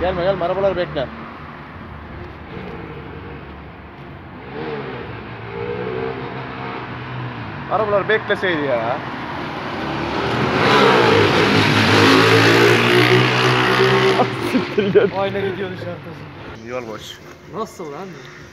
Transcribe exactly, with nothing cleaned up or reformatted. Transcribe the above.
Gelme gelme, arabaları bekle. Arabalar bekleseydi ya. Ayna gidiyor dışarıda. Yol boş. Nasıl lan?